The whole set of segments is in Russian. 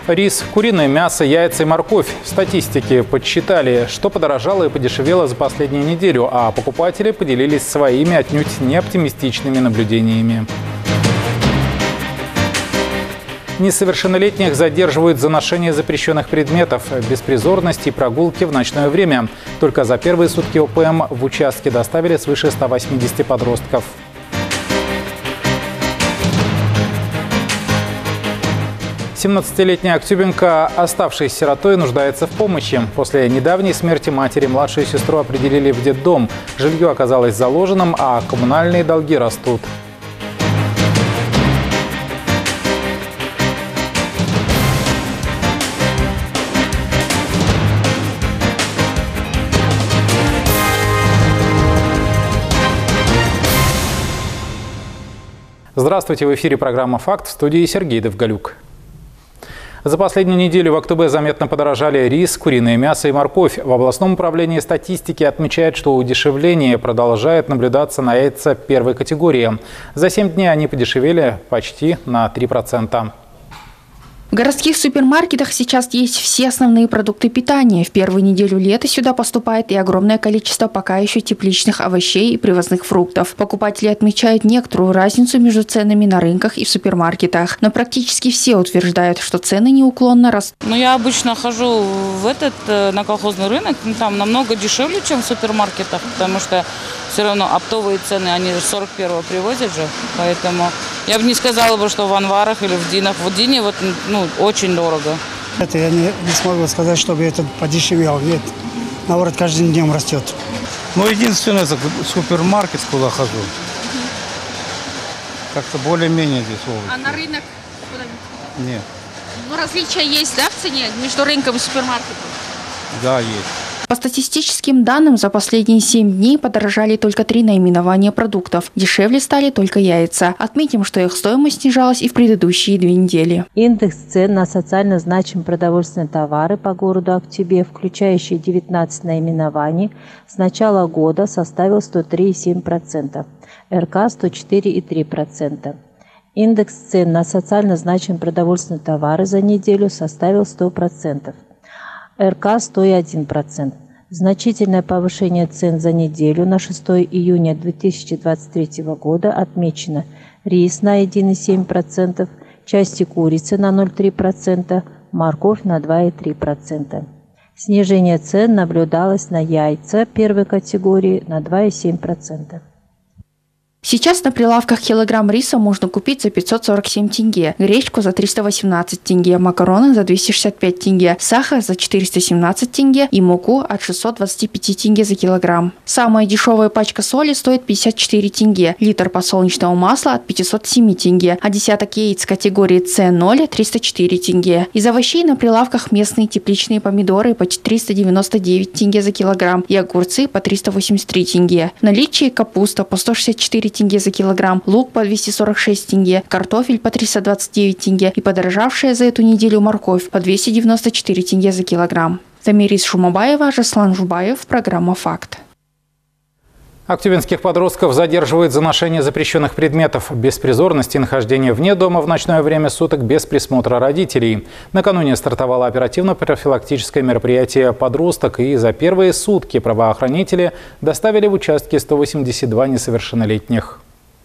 Рис, куриное мясо, яйца и морковь. Статистики подсчитали, что подорожало и подешевело за последнюю неделю, а покупатели поделились своими отнюдь не оптимистичными наблюдениями. Несовершеннолетних задерживают за ношение запрещенных предметов, беспризорность и прогулки в ночное время. Только за первые сутки ОПМ в участке доставили свыше 180 подростков. 17-летняя актюбинка, оставшаяся сиротой, нуждается в помощи. После недавней смерти матери младшую сестру определили в детдом. Жилье оказалось заложенным, а коммунальные долги растут. Здравствуйте, в эфире программа «Факт», в студии Сергей Довголюк. За последнюю неделю в Актубе заметно подорожали рис, куриное мясо и морковь. В областном управлении статистики отмечают, что удешевление продолжает наблюдаться на яйца первой категории. За 7 дней они подешевели почти на 3%. В городских супермаркетах сейчас есть все основные продукты питания. В первую неделю лета сюда поступает и огромное количество пока еще тепличных овощей и привозных фруктов. Покупатели отмечают некоторую разницу между ценами на рынках и в супермаркетах. Но практически все утверждают, что цены неуклонно растут. Я обычно хожу на колхозный рынок, там намного дешевле, чем в супермаркетах, потому что все равно оптовые цены, они 41-го привозят же, поэтому я бы не сказала, что в Анварах или в Динах. В Дине очень дорого. Это я не смогу сказать, чтобы это подешевело. Нет, наоборот, каждым днем растет. Единственное, супермаркет, куда хожу. Как-то более-менее здесь овощи. А на рынок? Нет. Различия есть, да, в цене между рынком и супермаркетом? Да, есть. По статистическим данным, за последние 7 дней подорожали только 3 наименования продуктов. Дешевле стали только яйца. Отметим, что их стоимость снижалась и в предыдущие 2 недели. Индекс цен на социально значимые продовольственные товары по городу Актюбе, включающий 19 наименований, с начала года составил 103,7%, РК – 104,3%. Индекс цен на социально значимые продовольственные товары за неделю составил 100%. РК 101%. Значительное повышение цен за неделю на 6 июня 2023 года отмечено: рис на 1,7%, части курицы на 0,3%, морковь на 2,3%. Снижение цен наблюдалось на яйца первой категории на 2,7%. Сейчас на прилавках килограмм риса можно купить за 547 тенге, гречку за 318 тенге, макароны за 265 тенге, сахар за 417 тенге и муку от 625 тенге за килограмм. Самая дешевая пачка соли стоит 54 тенге, литр подсолнечного масла от 507 тенге, а десяток яиц категории С0 – 304 тенге. Из овощей на прилавках местные тепличные помидоры по 399 тенге за килограмм и огурцы по 383 тенге. В наличии капуста по 164 тенге за килограмм, лук по 246 тенге, картофель по 329 тенге и подорожавшая за эту неделю морковь по 294 тенге за килограмм. Тамирис Шумабаева, Жаслан Жубаев, программа «Факт». Актюбинских подростков задерживают за ношение запрещенных предметов, беспризорность и нахождение вне дома в ночное время суток без присмотра родителей. Накануне стартовало оперативно-профилактическое мероприятие «Подросток», и за первые сутки правоохранители доставили в участки 182 несовершеннолетних.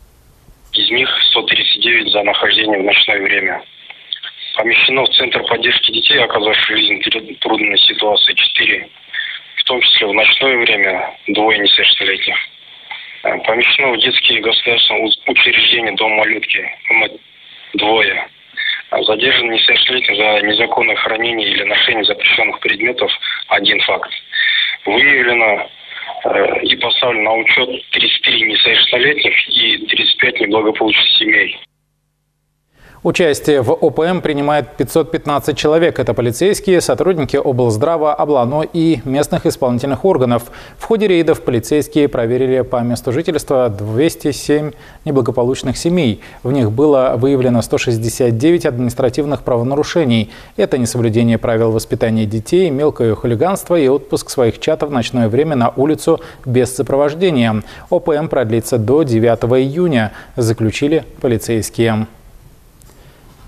Из них 139 за нахождение в ночное время. Помещено в Центр поддержки детей, оказавших жизнь в трудной ситуации, 4. В том числе в ночное время 2 несовершеннолетних. Помещено в детские государственные учреждения Дом малютки 2. Задержан несовершеннолетний за незаконное хранение или ношение запрещенных предметов 1 факт. Выявлено и поставлено на учет 33 несовершеннолетних и 35 неблагополучных семей. Участие в ОПМ принимает 515 человек. Это полицейские, сотрудники облздрава, облано и местных исполнительных органов. В ходе рейдов полицейские проверили по месту жительства 207 неблагополучных семей. В них было выявлено 169 административных правонарушений. Это несоблюдение правил воспитания детей, мелкое хулиганство и отпуск своих чад в ночное время на улицу без сопровождения. ОПМ продлится до 9 июня, заключили полицейские.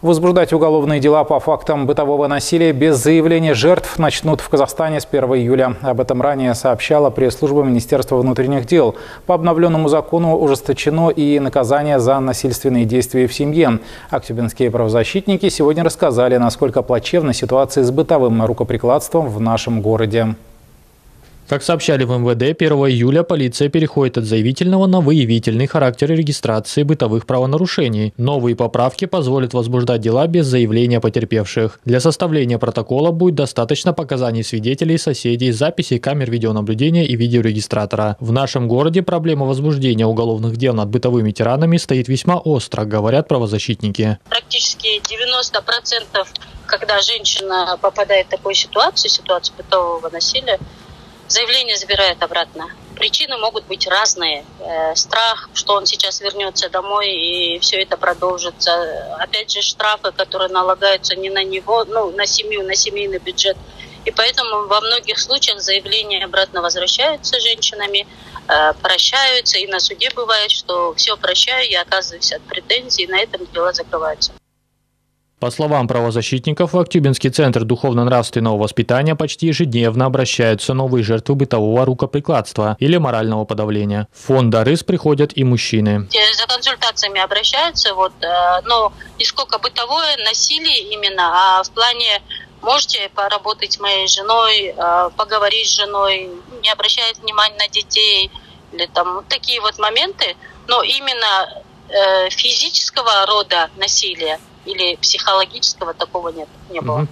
Возбуждать уголовные дела по фактам бытового насилия без заявления жертв начнут в Казахстане с 1 июля. Об этом ранее сообщала пресс-служба Министерства внутренних дел. По обновленному закону ужесточено и наказание за насильственные действия в семье. Актюбинские правозащитники сегодня рассказали, насколько плачевна ситуация с бытовым рукоприкладством в нашем городе. Как сообщали в МВД, 1 июля полиция переходит от заявительного на выявительный характер регистрации бытовых правонарушений. Новые поправки позволят возбуждать дела без заявления потерпевших. Для составления протокола будет достаточно показаний свидетелей, соседей, записей камер видеонаблюдения и видеорегистратора. В нашем городе проблема возбуждения уголовных дел над бытовыми тиранами стоит весьма остро, говорят правозащитники. Практически 90%, когда женщина попадает в такую ситуацию бытового насилия, заявление забирают обратно. Причины могут быть разные. Страх, что он сейчас вернется домой и все это продолжится. Опять же, штрафы, которые налагаются не на него, на семью, на семейный бюджет. И поэтому во многих случаях заявления обратно возвращаются женщинами, прощаются. И на суде бывает, что все прощаю, я отказываюсь от претензий, и на этом дела закрываются. По словам правозащитников, в Актюбинский центр духовно-нравственного воспитания почти ежедневно обращаются новые жертвы бытового рукоприкладства или морального подавления. В фонд «Дарыс» приходят и мужчины. За консультациями обращаются, но не сколько бытовое насилие именно, а в плане можете поработать с моей женой, поговорить с женой, не обращать внимания на детей, или такие моменты, но именно физического рода насилия или психологического такого не было.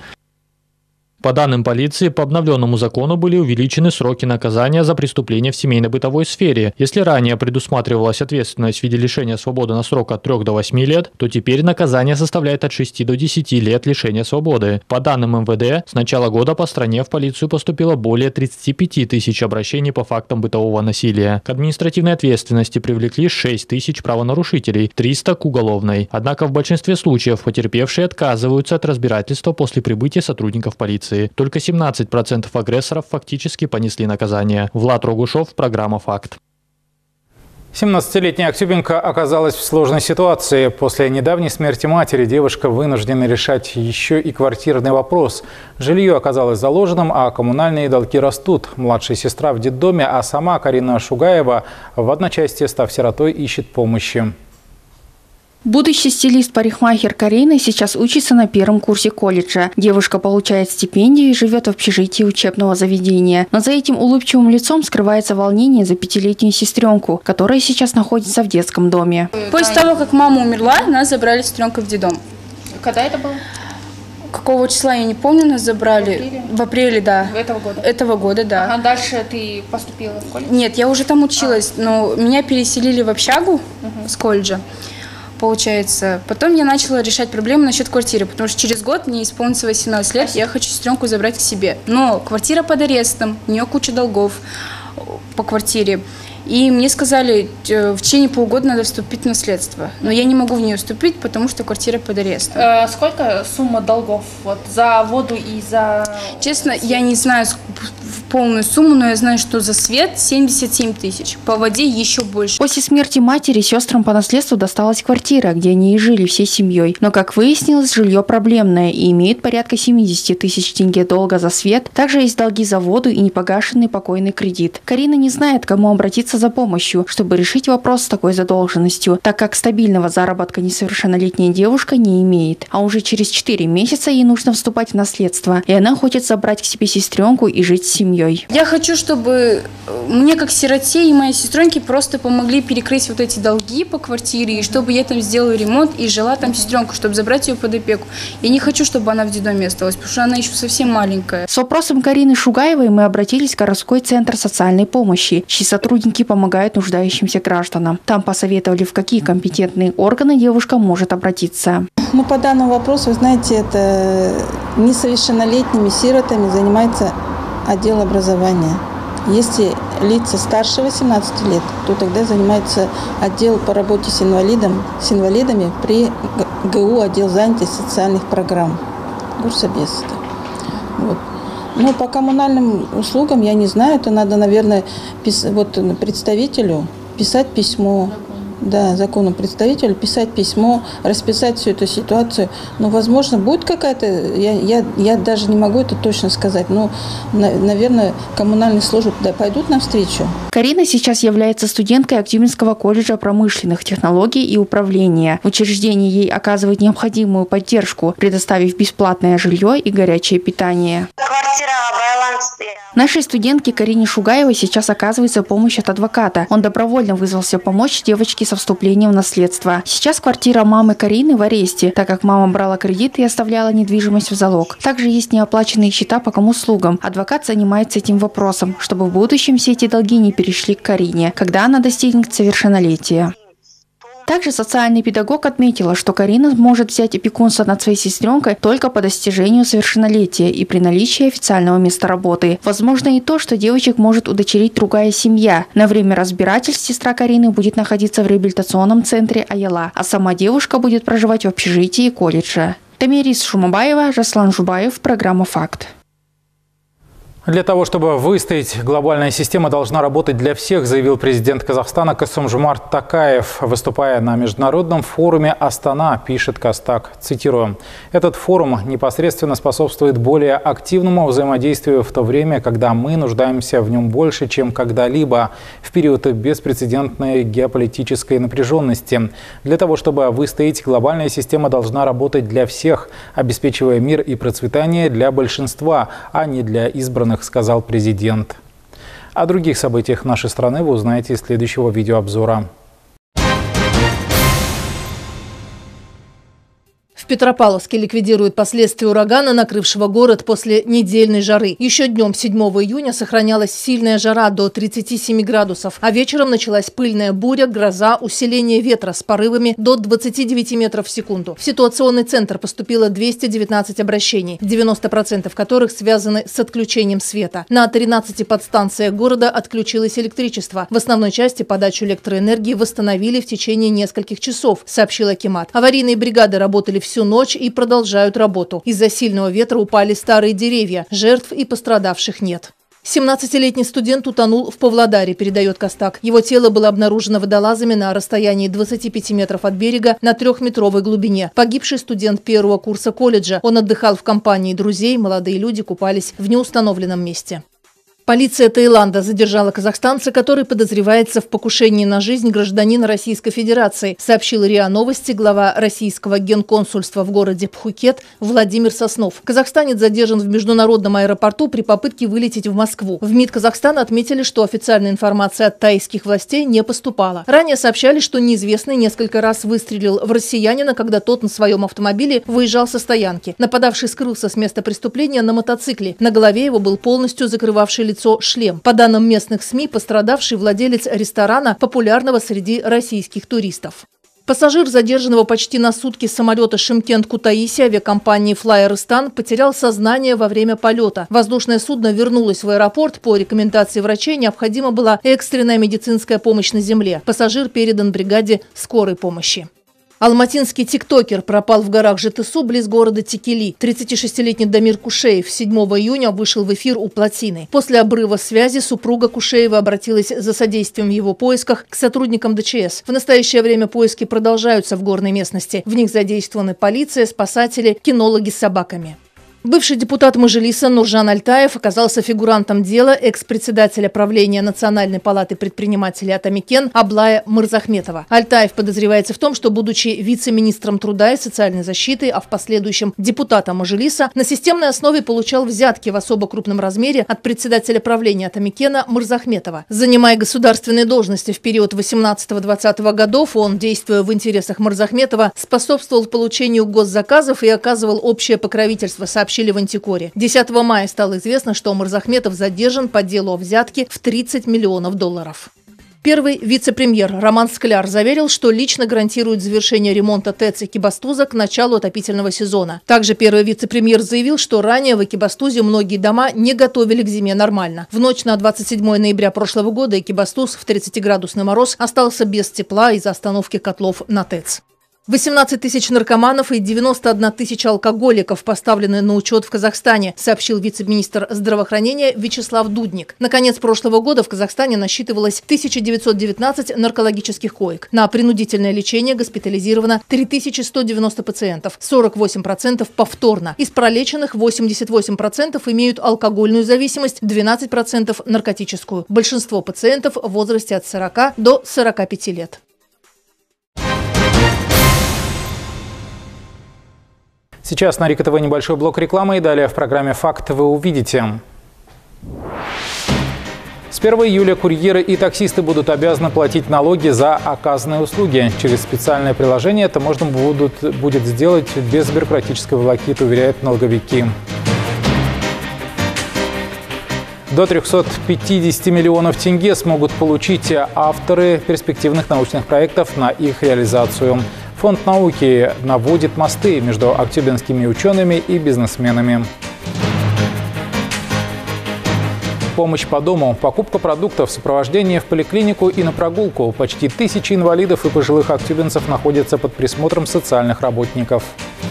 По данным полиции, по обновленному закону были увеличены сроки наказания за преступления в семейно-бытовой сфере. Если ранее предусматривалась ответственность в виде лишения свободы на срок от 3 до 8 лет, то теперь наказание составляет от 6 до 10 лет лишения свободы. По данным МВД, с начала года по стране в полицию поступило более 35 тысяч обращений по фактам бытового насилия. К административной ответственности привлекли 6 тысяч правонарушителей, 300 к уголовной. Однако в большинстве случаев потерпевшие отказываются от разбирательства после прибытия сотрудников полиции. Только 17% агрессоров фактически понесли наказание. Влад Рогушев, программа «Факт». 17-летняя актюбинка оказалась в сложной ситуации. После недавней смерти матери девушка вынуждена решать еще и квартирный вопрос. Жилье оказалось заложенным, а коммунальные долги растут. Младшая сестра в детдоме, а сама Карина Шугаева в одночасье, став сиротой, ищет помощи. Будущий стилист-парикмахер Карина сейчас учится на 1-м курсе колледжа. Девушка получает стипендию и живет в общежитии учебного заведения. Но за этим улыбчивым лицом скрывается волнение за 5-летнюю сестренку, которая сейчас находится в детском доме. После того, как мама умерла, нас забрали сестренкой в детдом. Когда это было? Какого числа, я не помню, нас забрали. В апреле, да. Этого года? Этого года, да. А дальше ты поступила в колледж? Нет, я уже там училась, но меня переселили в общагу с колледжа. Получается. Потом я начала решать проблему насчет квартиры, потому что через год мне исполнится 18 лет, я хочу сестренку забрать к себе. Но квартира под арестом, у нее куча долгов по квартире. И мне сказали, в течение полугода надо вступить в наследство. Но я не могу в нее вступить, потому что квартира под арестом. Сколько сумма долгов за воду и за... Честно, я не знаю полную сумму, но я знаю, что за свет 77 тысяч, по воде еще больше. После смерти матери сестрам по наследству досталась квартира, где они и жили всей семьей. Но, как выяснилось, жилье проблемное и имеет порядка 70 тысяч тенге долга за свет. Также есть долги за воду и непогашенный покойный кредит. Карина не знает, к кому обратиться за помощью, чтобы решить вопрос с такой задолженностью, так как стабильного заработка несовершеннолетняя девушка не имеет. А уже через 4 месяца ей нужно вступать в наследство, и она хочет забрать к себе сестренку и жить с семьей. Я хочу, чтобы мне, как сироте, и моей сестренке просто помогли перекрыть вот эти долги по квартире, и чтобы я там сделала ремонт и жила там сестренку, чтобы забрать ее под опеку. Я не хочу, чтобы она в детдоме осталась, потому что она еще совсем маленькая. С вопросом Карины Шугаевой мы обратились в городской центр социальной помощи, чьи сотрудники помогают нуждающимся гражданам. Там посоветовали, в какие компетентные органы девушка может обратиться. По данному вопросу, вы знаете, это несовершеннолетними сиротами занимается отдел образования. Если лица старше 18 лет, то тогда занимается отдел по работе с инвалидами при ГУ, отдел занятости социальных программ. Горсобес. Но по коммунальным услугам я не знаю, это надо, наверное, представителю писать письмо да, законному представителю, писать письмо, расписать всю эту ситуацию. Но, возможно, будет какая-то, я даже не могу это точно сказать, но, наверное, коммунальные службы пойдут навстречу. Карина сейчас является студенткой Актюбинского колледжа промышленных технологий и управления. В учреждении ей оказывают необходимую поддержку, предоставив бесплатное жилье и горячее питание. Нашей студентке Карине Шугаевой сейчас оказывается помощь от адвоката. Он добровольно вызвался помочь девочке со вступлением в наследство. Сейчас квартира мамы Карины в аресте, так как мама брала кредит и оставляла недвижимость в залог. Также есть неоплаченные счета по комуслугам. Адвокат занимается этим вопросом, чтобы в будущем все эти долги не перешли к Карине, когда она достигнет совершеннолетия. Также социальный педагог отметила, что Карина может взять опекунство над своей сестренкой только по достижению совершеннолетия и при наличии официального места работы. Возможно и то, что девочек может удочерить другая семья. На время разбирательств сестра Карины будет находиться в реабилитационном центре Аяла, а сама девушка будет проживать в общежитии колледжа. Тамирис Шумабаева, Жаслан Жубаев, программа «Факт». Для того, чтобы выстоять, глобальная система должна работать для всех, заявил президент Казахстана Касым-Жомарт Токаев, выступая на международном форуме «Астана», пишет Кастак. Цитирую. «Этот форум непосредственно способствует более активному взаимодействию в то время, когда мы нуждаемся в нем больше, чем когда-либо в период беспрецедентной геополитической напряженности. Для того, чтобы выстоять, глобальная система должна работать для всех, обеспечивая мир и процветание для большинства, а не для избранных», сказал президент. О других событиях нашей страны вы узнаете из следующего видеообзора. В Петропавловске ликвидируют последствия урагана, накрывшего город после недельной жары. Еще днем 7 июня сохранялась сильная жара до 37 градусов, а вечером началась пыльная буря, гроза, усиление ветра с порывами до 29 метров в секунду. В ситуационный центр поступило 219 обращений, 90% которых связаны с отключением света. На 13 подстанциях города отключилось электричество. В основной части подачу электроэнергии восстановили в течение нескольких часов, сообщил акимат. Аварийные бригады работали всю ночь и продолжают работу. Из-за сильного ветра упали старые деревья. Жертв и пострадавших нет. 17-летний студент утонул в Павлодаре, передает Кастак. Его тело было обнаружено водолазами на расстоянии 25 метров от берега на 3-метровой глубине. Погибший студент первого курса колледжа. Он отдыхал в компании друзей, молодые люди купались в неустановленном месте. Полиция Таиланда задержала казахстанца, который подозревается в покушении на жизнь гражданина Российской Федерации, сообщил РИА Новости глава российского генконсульства в городе Пхукет Владимир Соснов. Казахстанец задержан в международном аэропорту при попытке вылететь в Москву. В МИД Казахстана отметили, что официальная информация от тайских властей не поступала. Ранее сообщали, что неизвестный несколько раз выстрелил в россиянина, когда тот на своем автомобиле выезжал со стоянки. Нападавший скрылся с места преступления на мотоцикле. На голове его был полностью закрывавший лицо шлем. По данным местных СМИ, пострадавший владелец ресторана, популярного среди российских туристов. Пассажир задержанного почти на сутки самолета Шымкент-Кутаиси авиакомпании Flyr-Istan потерял сознание во время полета. Воздушное судно вернулось в аэропорт. По рекомендации врачей необходима была экстренная медицинская помощь на земле. Пассажир передан бригаде скорой помощи. Алматинский тиктокер пропал в горах Жетысу близ города Текели. 36-летний Дамир Кушеев 7 июня вышел в эфир у плотины. После обрыва связи супруга Кушеева обратилась за содействием в его поисках к сотрудникам ДЧС. В настоящее время поиски продолжаются в горной местности. В них задействованы полиция, спасатели, кинологи с собаками. Бывший депутат Мажилиса Нуржан Альтаев оказался фигурантом дела экс-председателя правления Национальной палаты предпринимателей Атамикен Аблая Мырзахметова. Альтаев подозревается в том, что, будучи вице-министром труда и социальной защиты, а в последующем депутатом Мажилиса, на системной основе получал взятки в особо крупном размере от председателя правления Атамикена Мырзахметова. Занимая государственные должности в период 18-20 годов, он, действуя в интересах Мырзахметова, способствовал получению госзаказов и оказывал общее покровительство, сообщили в Антикоре. 10 мая стало известно, что Мырзахметов задержан по делу о взятке в $30 миллионов. Первый вице-премьер Роман Скляр заверил, что лично гарантирует завершение ремонта ТЭЦ Экибастуза к началу отопительного сезона. Также первый вице-премьер заявил, что ранее в Экибастузе многие дома не готовили к зиме нормально. В ночь на 27 ноября прошлого года Экибастуз в 30-градусный мороз остался без тепла из-за остановки котлов на ТЭЦ. 18 тысяч наркоманов и 91 тысяча алкоголиков поставлены на учет в Казахстане, сообщил вице-министр здравоохранения Вячеслав Дудник. На конец прошлого года в Казахстане насчитывалось 1919 наркологических коек. На принудительное лечение госпитализировано 3190 пациентов, 48% повторно. Из пролеченных 88% имеют алкогольную зависимость, 12% наркотическую. Большинство пациентов в возрасте от 40 до 45 лет. Сейчас на РИК ТВ небольшой блок рекламы, и далее в программе «Факт» вы увидите. С 1 июля курьеры и таксисты будут обязаны платить налоги за оказанные услуги. Через специальное приложение это можно будет сделать без бюрократической волокиты, уверяют налоговики. До 350 миллионов тенге смогут получить авторы перспективных научных проектов на их реализацию. Фонд науки наводит мосты между актюбинскими учеными и бизнесменами. Помощь по дому, покупка продуктов, сопровождение в поликлинику и на прогулку. Почти 1000 инвалидов и пожилых актюбинцев находятся под присмотром социальных работников.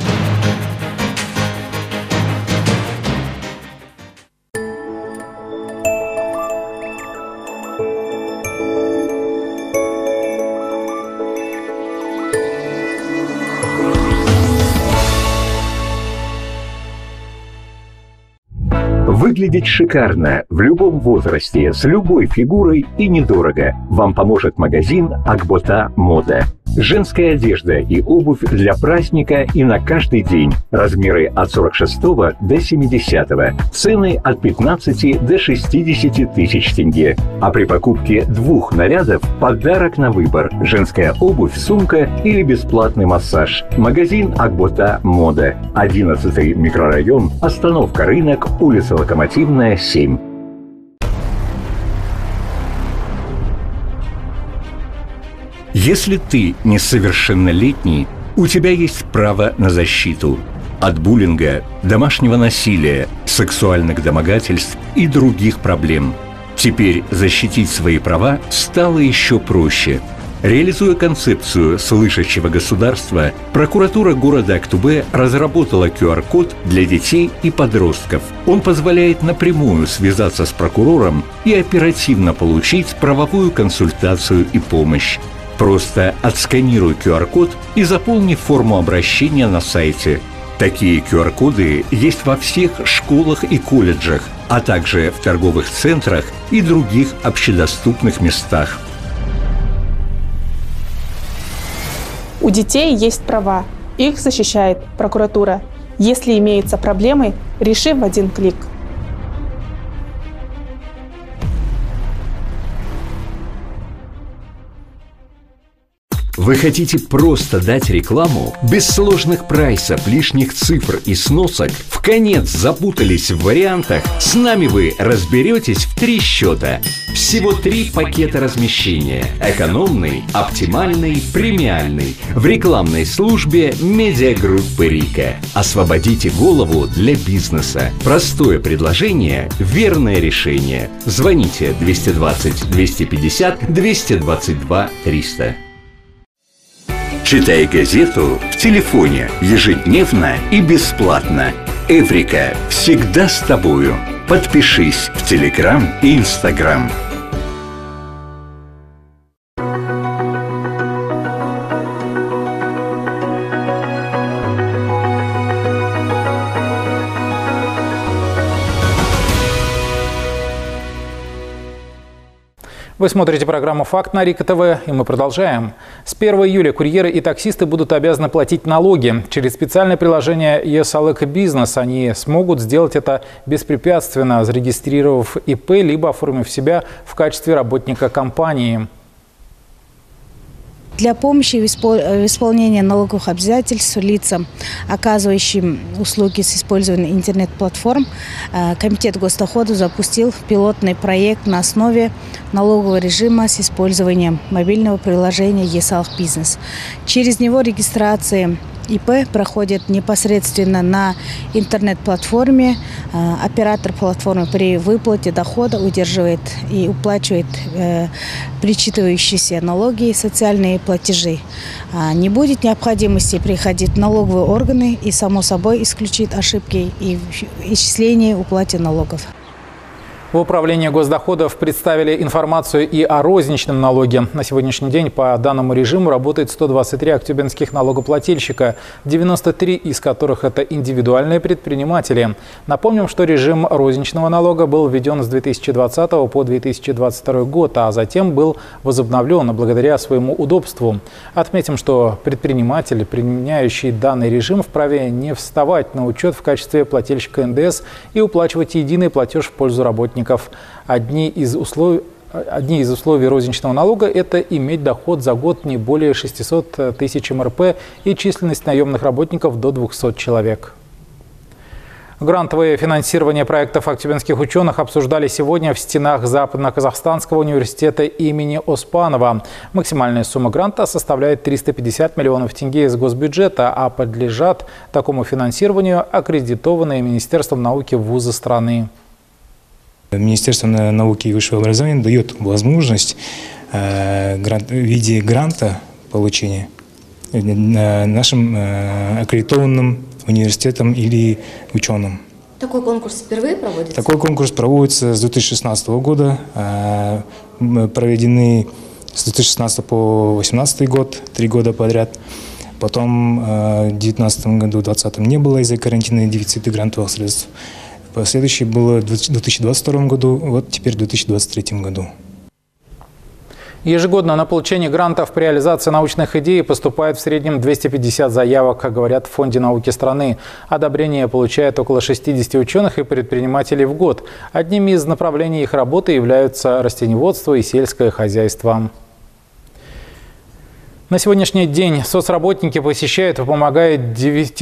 Выглядеть шикарно в любом возрасте, с любой фигурой и недорого. Вам поможет магазин «Акбота Мода». Женская одежда и обувь для праздника и на каждый день. Размеры от 46 до 70. Цены от 15 до 60 тысяч тенге. А при покупке 2 нарядов подарок на выбор. Женская обувь, сумка или бесплатный массаж. Магазин «Акбота Мода». 11-й микрорайон, остановка Рынок, улица Локомотивная, 7. Если ты несовершеннолетний, у тебя есть право на защиту от буллинга, домашнего насилия, сексуальных домогательств и других проблем. Теперь защитить свои права стало еще проще. Реализуя концепцию слышащего государства, прокуратура города Актубе разработала QR-код для детей и подростков. Он позволяет напрямую связаться с прокурором и оперативно получить правовую консультацию и помощь. Просто отсканируй QR-код и заполни форму обращения на сайте. Такие QR-коды есть во всех школах и колледжах, а также в торговых центрах и других общедоступных местах. У детей есть права. Их защищает прокуратура. Если имеются проблемы, реши в один клик. Вы хотите просто дать рекламу? Без сложных прайсов, лишних цифр и сносок? Вконец запутались в вариантах? С нами вы разберетесь в 3 счета. Всего 3 пакета размещения. Экономный, оптимальный, премиальный. В рекламной службе медиагруппы РИКа. Освободите голову для бизнеса. Простое предложение, верное решение. Звоните 220 250 222 300. Читай газету в телефоне ежедневно и бесплатно. Эврика всегда с тобою. Подпишись в Телеграм и Инстаграм. Вы смотрите программу «Факт» на РИК ТВ, и мы продолжаем. С 1 июля курьеры и таксисты будут обязаны платить налоги. Через специальное приложение «ЕСАЛЭК Бизнес» они смогут сделать это беспрепятственно, зарегистрировав ИП, либо оформив себя в качестве работника компании. Для помощи в исполнении налоговых обязательств лицам, оказывающим услуги с использованием интернет-платформ, Комитет госдоходов запустил пилотный проект на основе налогового режима с использованием мобильного приложения «ЕСАЛЭК Бизнес». Через него регистрация ИП проходит непосредственно на интернет-платформе. Оператор платформы при выплате дохода удерживает и уплачивает причитывающиеся налоги и социальные платежи. Не будет необходимости приходить в налоговые органы и, само собой, исключит ошибки и в исчислении и уплате налогов. В управлении госдоходов представили информацию и о розничном налоге. На сегодняшний день по данному режиму работает 123 актюбинских налогоплательщика, 93 из которых это индивидуальные предприниматели. Напомним, что режим розничного налога был введен с 2020 по 2022 год, а затем был возобновлен благодаря своему удобству. Отметим, что предприниматель, применяющий данный режим, вправе не вставать на учет в качестве плательщика НДС и уплачивать единый платеж в пользу работников. Одни из условий розничного налога – это иметь доход за год не более 600 тысяч МРП и численность наемных работников до 200 человек. Грантовое финансирование проектов актюбинских ученых обсуждали сегодня в стенах Западно-Казахстанского университета имени Оспанова. Максимальная сумма гранта составляет 350 миллионов тенге из госбюджета, а подлежат такому финансированию аккредитованные Министерством науки вузы страны. Министерство науки и высшего образования дает возможность в виде гранта получения нашим аккредитованным университетам или ученым. Такой конкурс впервые проводится? Такой конкурс проводится с 2016 года. Проведены с 2016 по 2018 год, 3 года подряд. Потом в 2019 году, в 2020 не было из-за карантина и дефицита грантовых средств. Последующее было в 2022 году, вот теперь в 2023 году. Ежегодно на получение грантов при реализации научных идей поступает в среднем 250 заявок, как говорят в Фонде науки страны. Одобрение получает около 60 ученых и предпринимателей в год. Одними из направлений их работы являются растениеводство и сельское хозяйство. На сегодняшний день соцработники посещают и помогают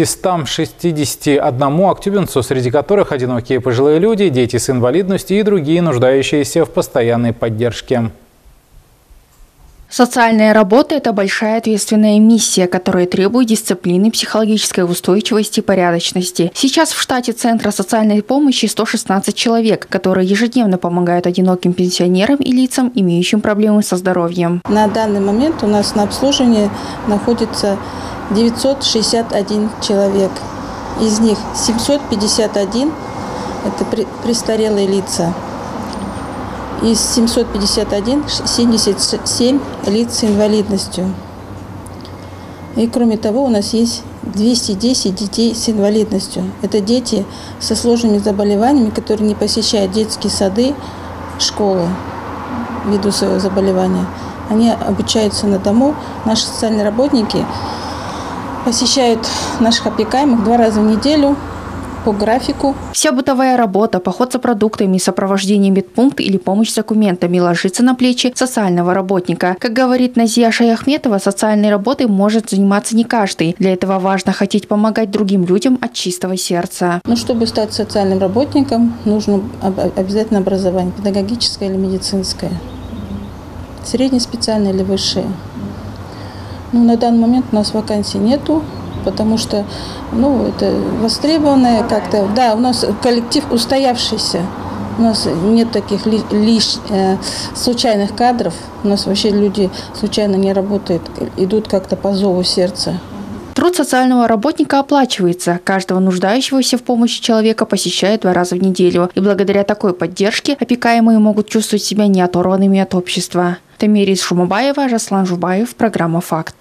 961 актюбинцу, среди которых одинокие пожилые люди, дети с инвалидностью и другие нуждающиеся в постоянной поддержке. Социальная работа – это большая ответственная миссия, которая требует дисциплины, психологической устойчивости и порядочности. Сейчас в штате Центра социальной помощи 116 человек, которые ежедневно помогают одиноким пенсионерам и лицам, имеющим проблемы со здоровьем. На данный момент у нас на обслуживании находится 961 человек. Из них 751 – это престарелые лица. Из 751 – 77 лиц с инвалидностью. И кроме того, у нас есть 210 детей с инвалидностью. Это дети со сложными заболеваниями, которые не посещают детские сады, школы ввиду своего заболевания. Они обучаются на дому. Наши социальные работники посещают наших опекаемых 2 раза в неделю по графику. Вся бытовая работа, поход за продуктами, сопровождение медпункта или помощь с документами ложится на плечи социального работника. Как говорит Назия Шаяхметова, социальной работой может заниматься не каждый. Для этого важно хотеть помогать другим людям от чистого сердца. Чтобы стать социальным работником, нужно обязательно образование, педагогическое или медицинское, среднеспециальное или высшее. На данный момент у нас вакансий нету, потому что это востребованное как-то. Да, у нас коллектив устоявшийся. У нас нет таких случайных кадров. У нас вообще люди случайно не работают, идут как-то по зову сердца. Труд социального работника оплачивается. Каждого нуждающегося в помощи человека посещают 2 раза в неделю. И благодаря такой поддержке опекаемые могут чувствовать себя не оторванными от общества. Тамирис Шумабаева, Жаслан Жубаев, программа «Факт».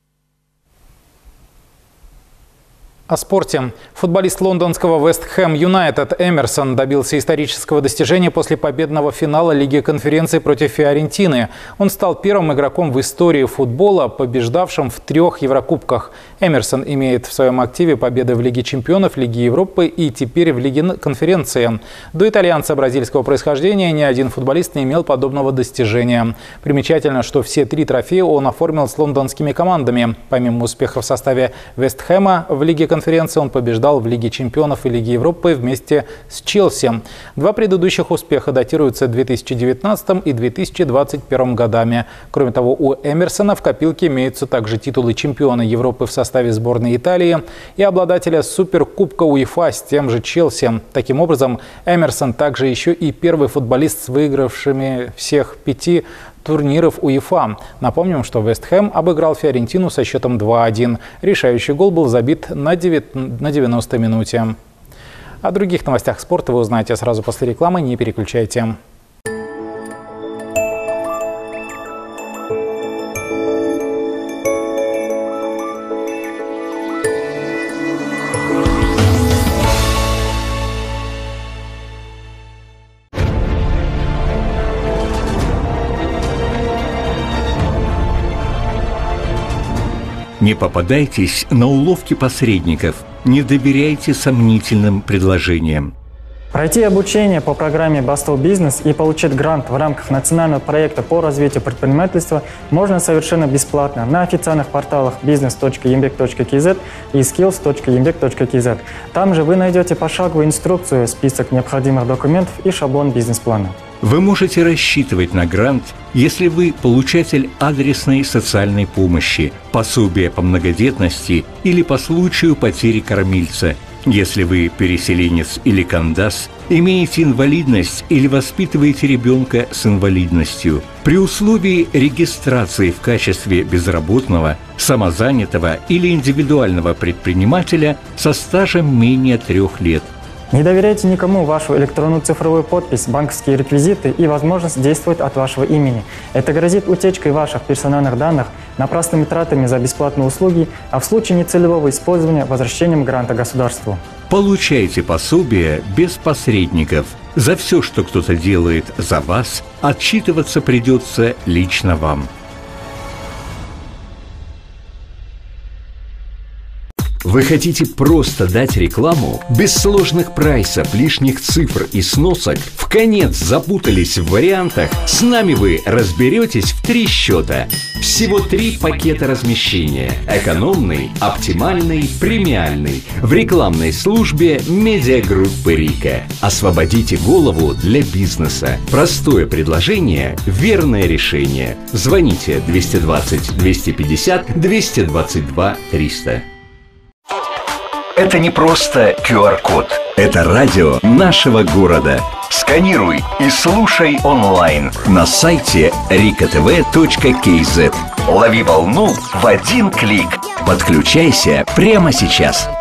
О спорте. Футболист лондонского Вест Хэм Юнайтед Эмерсон добился исторического достижения после победного финала Лиги конференций против Фиорентины. Он стал первым игроком в истории футбола, побеждавшим в 3 Еврокубках. Эмерсон имеет в своем активе победы в Лиге чемпионов, Лиге Европы и теперь в Лиге конференции. До итальянца бразильского происхождения ни один футболист не имел подобного достижения. Примечательно, что все 3 трофея он оформил с лондонскими командами. Помимо успехов в составе Вест Хэма в Лиге конференции, конференции он побеждал в Лиге чемпионов и Лиге Европы вместе с Челси. Два предыдущих успеха датируются 2019 и 2021 годами. Кроме того, у Эмерсона в копилке имеются также титулы чемпиона Европы в составе сборной Италии и обладателя суперкубка УЕФА с тем же Челси. Таким образом, Эмерсон также еще и первый футболист с выигравшими всех 5 турниров УЕФА. Напомним, что Вест Хэм обыграл Фиорентину со счетом 2-1. Решающий гол был забит на 90-й минуте. О других новостях спорта вы узнаете сразу после рекламы. Не переключайте. Не попадайтесь на уловки посредников, не доверяйте сомнительным предложениям. Пройти обучение по программе Бастл Бизнес и получить грант в рамках национального проекта по развитию предпринимательства можно совершенно бесплатно на официальных порталах business.embek.kz и skills.embek.kz. Там же вы найдете пошаговую инструкцию, список необходимых документов и шаблон бизнес-плана. Вы можете рассчитывать на грант, если вы получатель адресной социальной помощи, пособия по многодетности или по случаю потери кормильца, если вы переселенец или кандас, имеете инвалидность или воспитываете ребенка с инвалидностью, при условии регистрации в качестве безработного, самозанятого или индивидуального предпринимателя со стажем менее 3 лет. Не доверяйте никому вашу электронную цифровую подпись, банковские реквизиты и возможность действовать от вашего имени. Это грозит утечкой ваших персональных данных, напрасными тратами за бесплатные услуги, а в случае нецелевого использования – возвращением гранта государству. Получайте пособие без посредников. За все, что кто-то делает за вас, отчитываться придется лично вам. Вы хотите просто дать рекламу? Без сложных прайсов, лишних цифр и сносок? Вконец запутались в вариантах? С нами вы разберетесь в 3 счета. Всего 3 пакета размещения. Экономный, оптимальный, премиальный. В рекламной службе медиагруппы «Рика». Освободите голову для бизнеса. Простое предложение, верное решение. Звоните 220 250 222 300. Это не просто QR-код. Это радио нашего города. Сканируй и слушай онлайн на сайте rikatv.kz. Лови волну в 1 клик. Подключайся прямо сейчас.